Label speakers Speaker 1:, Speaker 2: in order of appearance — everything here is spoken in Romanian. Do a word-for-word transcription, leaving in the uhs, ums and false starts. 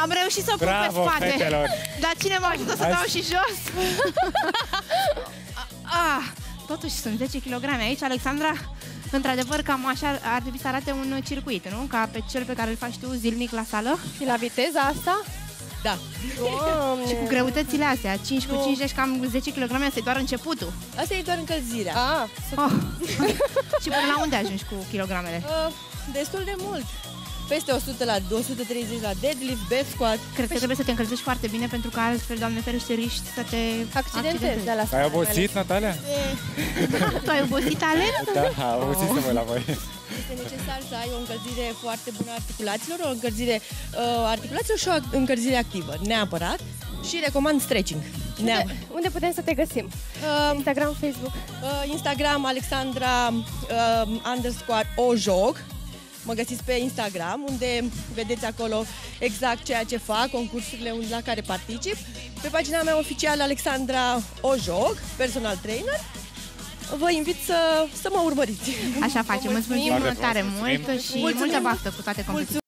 Speaker 1: Am reușit să o pun pe spate.
Speaker 2: Fetelor.
Speaker 1: Dar cine mă ajută să
Speaker 2: Hai
Speaker 1: dau
Speaker 2: să-
Speaker 1: și jos? ah, totuși sunt zece kilograme aici, Alexandra. Într-adevăr, cam așa ar trebui să arate un circuit, nu? Ca pe cel pe care îl faci tu zilnic la sală.
Speaker 3: Și la viteza asta?
Speaker 4: Da.
Speaker 1: Și cu greutățile astea, cinci cu cinci, deci cam zece kilograme, asta e doar începutul.
Speaker 4: Asta e doar încălzirea.
Speaker 3: Ah,
Speaker 1: Oh. Și până la unde ajungi cu kilogramele?
Speaker 4: Uh, destul de mult. Peste o sută la o sută treizeci la deadlift, back squat.
Speaker 1: Cred că trebuie să te încălzești foarte bine, pentru că altfel, Doamne ferește, riști să te
Speaker 3: accidentezi de la
Speaker 2: Ai obosit, Natalia?
Speaker 1: Tu ai obosit, Alen?
Speaker 2: Da, am obosit să mă la voi.
Speaker 4: Este necesar să ai o încălzire foarte bună a articulațiilor, o încălzire uh, articulațiilor și o încălzire activă, neapărat. Și recomand stretching.
Speaker 3: Unde, unde putem să te găsim?
Speaker 4: Uh,
Speaker 3: Instagram, Facebook?
Speaker 4: Uh, Instagram, Alexandra uh, underscore ojog. Mă găsiți pe Instagram, unde vedeți acolo exact ceea ce fac, concursurile la care particip. Pe pagina mea oficială, Alexandra Ojog, personal trainer. Vă invit să, să mă urmăriți.
Speaker 1: Așa facem, îți mulțumim
Speaker 2: Foarte
Speaker 1: tare
Speaker 2: frumos,
Speaker 1: mult
Speaker 2: mulțumim.
Speaker 1: și multă baftă cu toate competițiile.